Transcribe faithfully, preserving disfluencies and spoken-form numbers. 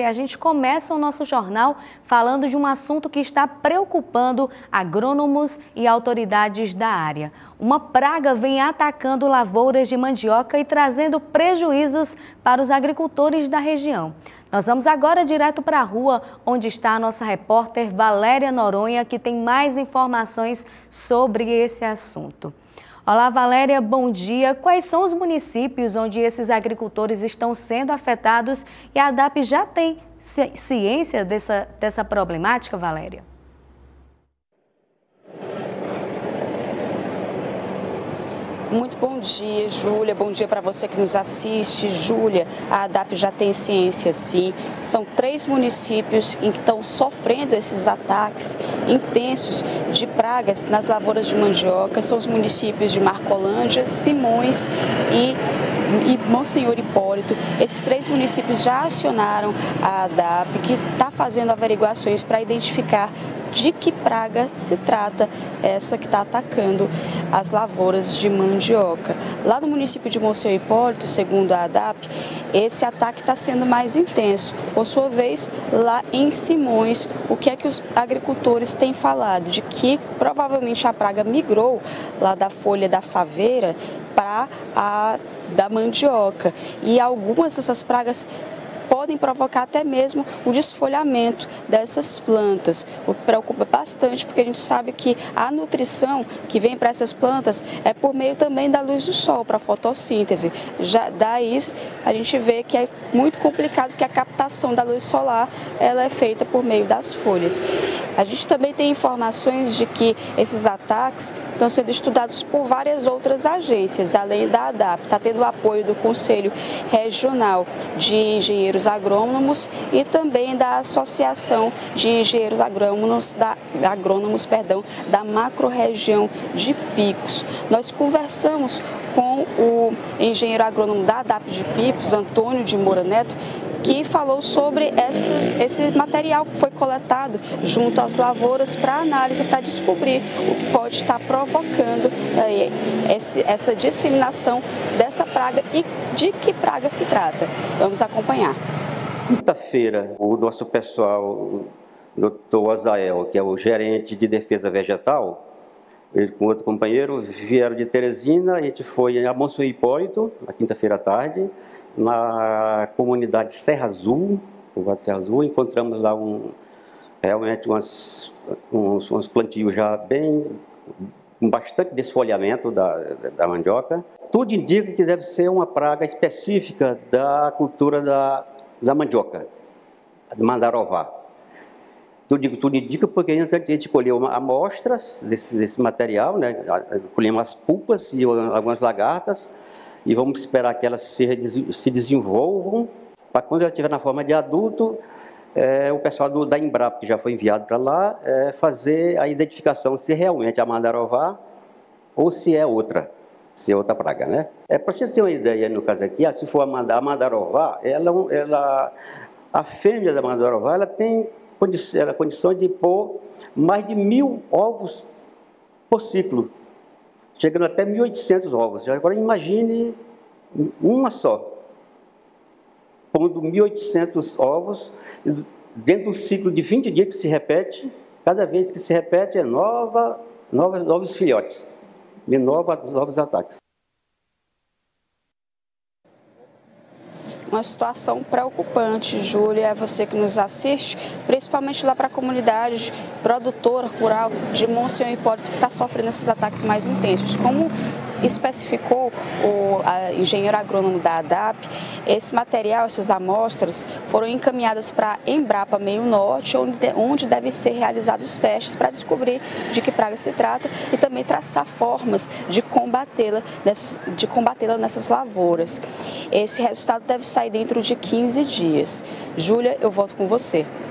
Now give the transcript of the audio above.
A gente começa o nosso jornal falando de um assunto que está preocupando agrônomos e autoridades da área. Uma praga vem atacando lavouras de mandioca e trazendo prejuízos para os agricultores da região. Nós vamos agora direto para a rua, onde está a nossa repórter Valéria Noronha, que tem mais informações sobre esse assunto. Olá, Valéria, bom dia. Quais são os municípios onde esses agricultores estão sendo afetados e a ADAP já tem ciência dessa, dessa problemática, Valéria? Muito bom dia, Júlia. Bom dia para você que nos assiste. Júlia, a ADAP já tem ciência, sim. São três municípios em que estão sofrendo esses ataques intensos de pragas nas lavouras de mandioca. São os municípios de Marcolândia, Simões e e Monsenhor Hipólito. Esses três municípios já acionaram a ADAP, que está fazendo averiguações para identificar de que praga se trata essa que está atacando as lavouras de mandioca. Lá no município de Monsenhor Hipólito, segundo a ADAP, esse ataque está sendo mais intenso. Por sua vez, lá em Simões, o que é que os agricultores têm falado? De que provavelmente a praga migrou lá da folha da faveira para a da mandioca, e algumas dessas pragas podem provocar até mesmo o desfolhamento dessas plantas, o que preocupa bastante, porque a gente sabe que a nutrição que vem para essas plantas é por meio também da luz do sol, para a fotossíntese. Já daí a gente vê que é muito complicado, que a captação da luz solar ela é feita por meio das folhas. A gente também tem informações de que esses ataques estão sendo estudados por várias outras agências, além da ADAP. Está tendo o apoio do Conselho Regional de Engenheiros Agrônomos e também da Associação de Engenheiros Agrônomos da, agrônomos, perdão, da macro-região de Picos. Nós conversamos com o engenheiro agrônomo da ADAP de Picos, Antônio de Moura Neto, que falou sobre essas, esse material que foi coletado junto às lavouras para análise, para descobrir o que pode estar provocando aí, esse, essa disseminação dessa praga e de que praga se trata. Vamos acompanhar. Quinta-feira, o nosso pessoal, o doutor Azael, que é o gerente de defesa vegetal, ele com outro companheiro, vieram de Teresina. A gente foi a Monsenhor Hipólito, na quinta-feira à tarde, na comunidade Serra Azul, povoado Serra Azul. Encontramos lá um, realmente umas, uns, uns plantios já bem, com bastante desfolhamento da, da mandioca. Tudo indica que deve ser uma praga específica da cultura da, da mandioca, de mandarová. Tudo, tudo indica porque a gente colheu amostras desse, desse material, né? Colhemos as pulpas e algumas lagartas e vamos esperar que elas se, se desenvolvam para quando ela estiver na forma de adulto, é, o pessoal do, da Embrapa, que já foi enviado para lá, é, fazer a identificação se realmente é a mandarová ou se é outra, se é outra praga, né? É, para você ter uma ideia, no caso aqui, se for a mandarová, ela, ela, a fêmea da mandarová, ela tem a condição de pôr mais de mil ovos por ciclo, chegando até mil e oitocentos ovos. Agora imagine uma só, pondo mil e oitocentos ovos dentro de um ciclo de vinte dias que se repete. Cada vez que se repete é nova, nova, novos filhotes, e nova, novos ataques. Uma situação preocupante, Júlia, é você que nos assiste, principalmente lá para a comunidade produtora rural de Monsenhor Hipólito, que está sofrendo esses ataques mais intensos. Como especificou o a, engenheiro agrônomo da ADAP, esse material, essas amostras, foram encaminhadas para a Embrapa Meio Norte, onde, onde devem ser realizados os testes para descobrir de que praga se trata e também traçar formas de combatê-la nessas, de combatê-la nessas lavouras. Esse resultado deve sair dentro de quinze dias. Júlia, eu volto com você.